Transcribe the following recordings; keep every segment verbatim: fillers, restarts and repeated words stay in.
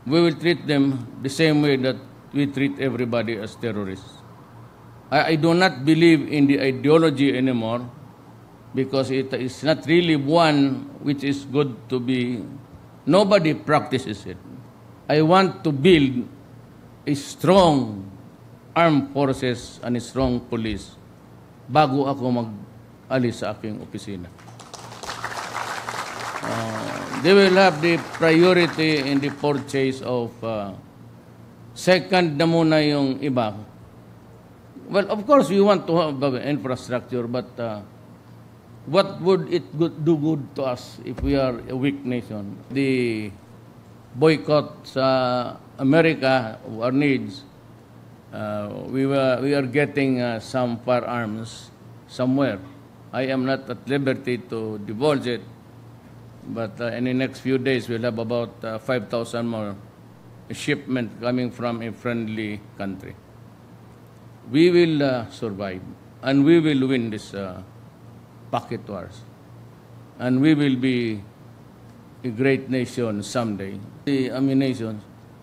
we will treat them the same way that we treat everybody as terrorists. I, I do not believe in the ideology anymore because it is not really one which is good to be. Nobody practices it. I want to build a strong armed forces and a strong police bago ako mag-alis sa aking opisina. Uh, they will have the priority in the purchase of uh, second na muna yung iba. Well, of course, we want to have uh, infrastructure, but uh, what would it good, do good to us if we are a weak nation? The boycott sa America, our needs, uh, we, were, we are getting uh, some firearms somewhere. I am not at liberty to divulge it, but uh, in the next few days we'll have about uh, five thousand more shipment coming from a friendly country. We will uh, survive, and we will win this uh, pocket wars, and we will be a great nation someday. The ammunition,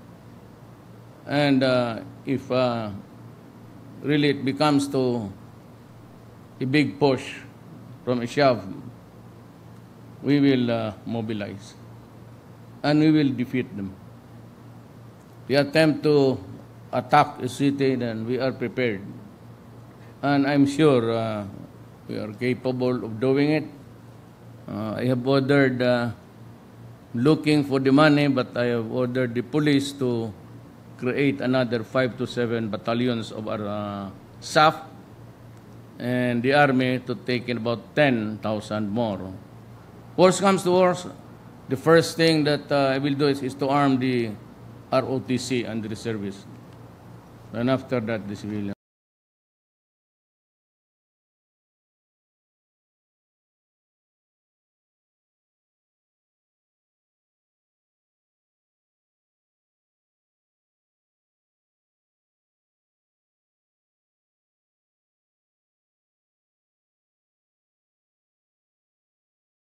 and uh, if uh, really it becomes to a big push from a shove, we will uh, mobilize, and we will defeat them. The attempt to attack a city, then we are prepared, and I'm sure uh, we are capable of doing it. Uh, I have ordered, uh, looking for the money, but I have ordered the police to create another five to seven battalions of our uh, S A F, and the Army to take in about ten thousand more. Worst comes to worst, the first thing that uh, I will do is, is to arm the R O T C and the reservists, and after that the civilians.